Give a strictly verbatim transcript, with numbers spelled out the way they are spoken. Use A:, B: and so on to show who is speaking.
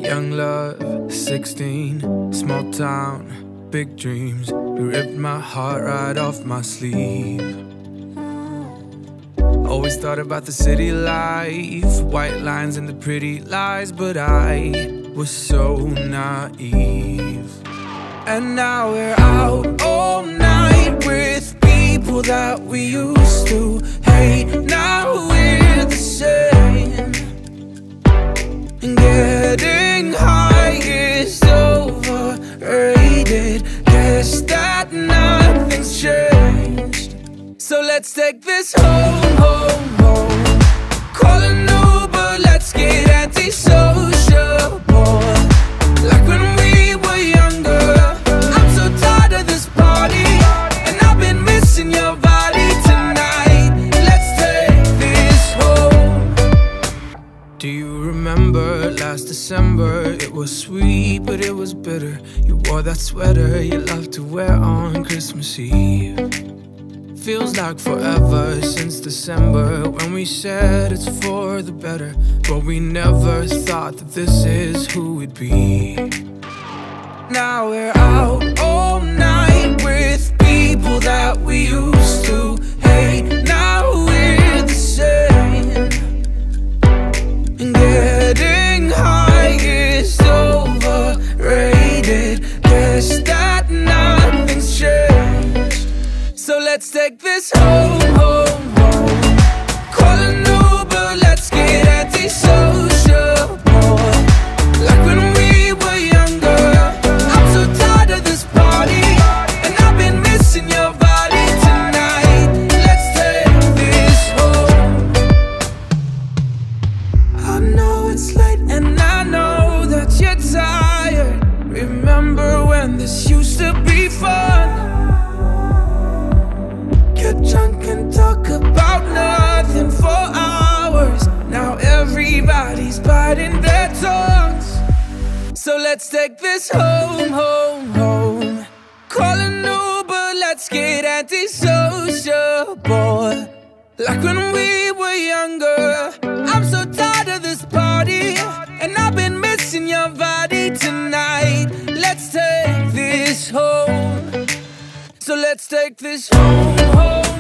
A: Young love, sixteen, small town, big dreams. You ripped my heart right off my sleeve. Always thought about the city life, white lines and the pretty lies, but I was so naive. And now we're out all night with people that we used to hate. Now we're the same, and getting high is overrated. Guess that nothing's changed. So let's take this home, home, home. Call an Uber, let's get anti-sociable. Like when we were younger. I'm so tired of this party, and I've been missing your body tonight. Let's take this home. Do you remember last December? It was sweet, but it was bitter. You wore that sweater you loved to wear on Christmas Eve. Feels like forever since December, when we said it's for the better, but we never thought that this is who we'd be. Now we're out all night with people that we used to hate. Now we're the same, and getting high is overrated. Guess that nothing's changed. So let's take this home, home, home. Call an Uber, let's get anti-sociable. Like when we were younger. I'm so tired of this party, and I've been missing your body tonight. Let's take this home. I know it's late and I know that you're tired. Remember when this used to be fun? Get drunk and talk about nothing for hours. Now everybody's biting their tongues. So let's take this home, home, home. Call an Uber, let's get anti-sociable. Like when we were younger. I'm so tired of this party, and I've been missing your body tonight. Let's take this home. So let's take this home, home.